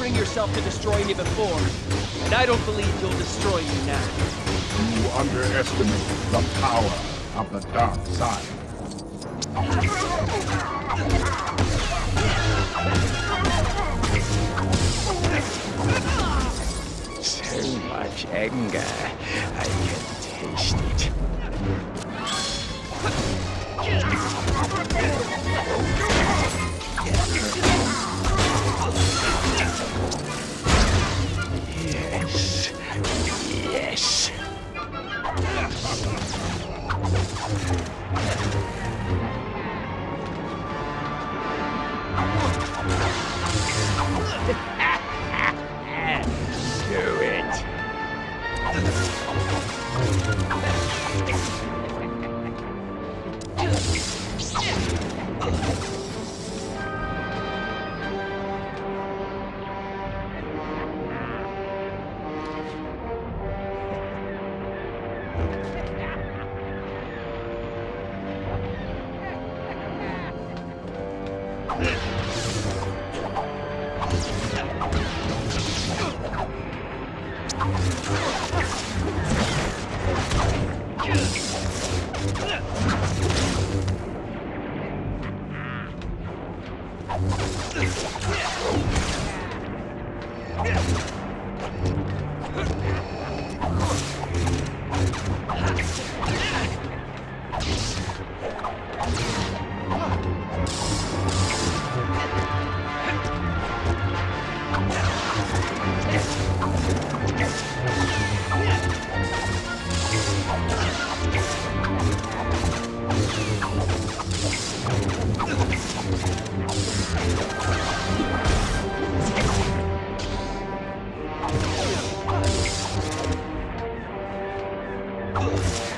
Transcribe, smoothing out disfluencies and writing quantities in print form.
bring yourself to destroy me before, and I don't believe you'll destroy me now. You underestimate the power of the dark side. So much anger. I can taste it. Yes. Yes. Do it. Ugh.